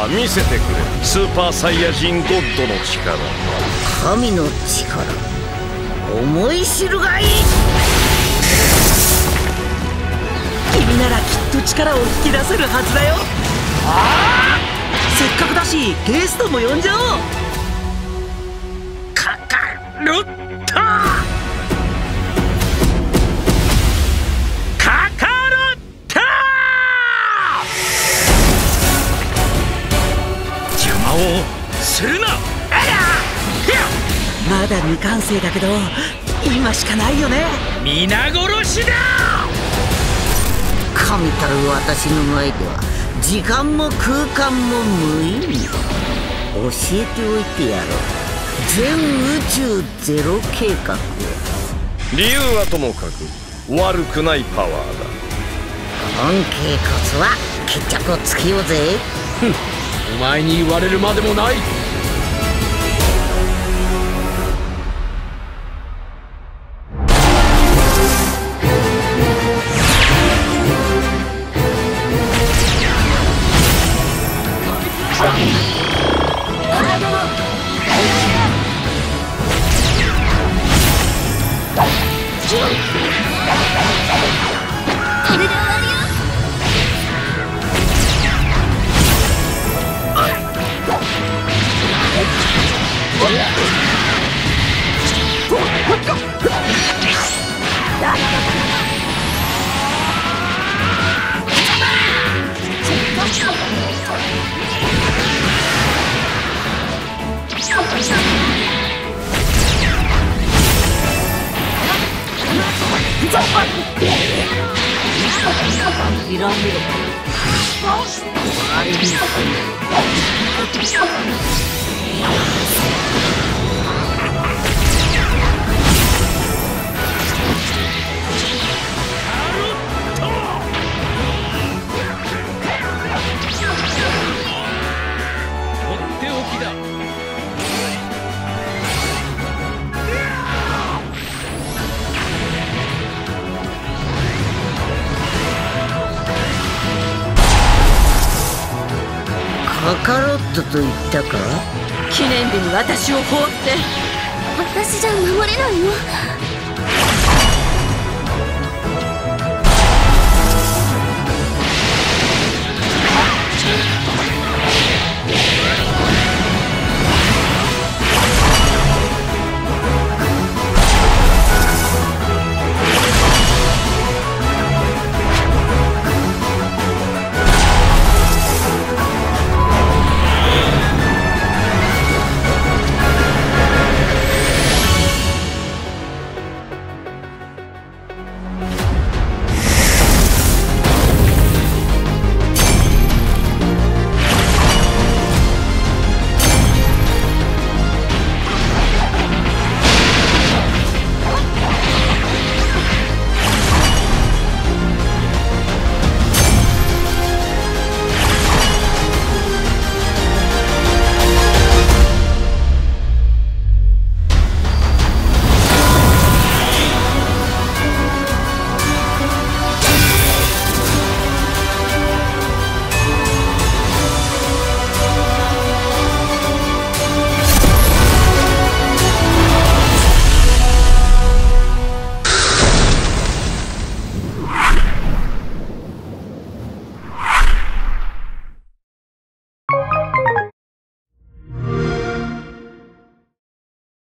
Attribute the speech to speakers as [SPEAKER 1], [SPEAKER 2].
[SPEAKER 1] さあ見せてくれ、スーパーサイヤ人ゴッドの力。
[SPEAKER 2] 神の力、思い知るがいい。
[SPEAKER 3] 君ならきっと力を引き出せるはずだよ。せっかくだしゲストも呼んじゃおう。
[SPEAKER 1] カカロット、カカロット。邪魔をするな。
[SPEAKER 3] まだ未完成だけど今しかないよね。
[SPEAKER 1] 皆殺しだ。
[SPEAKER 2] 神たる私の前では時間も空間も無意味。教えておいてやろう、全宇宙ゼロ計画を。
[SPEAKER 1] 理由はともかく悪くないパワーだ。
[SPEAKER 2] 本計こそは決着をつけようぜ。
[SPEAKER 4] お前に言われるまでもない。
[SPEAKER 2] カカロットと言ったか。
[SPEAKER 5] 記念日に私を放って。
[SPEAKER 6] 私じゃ守れないよ。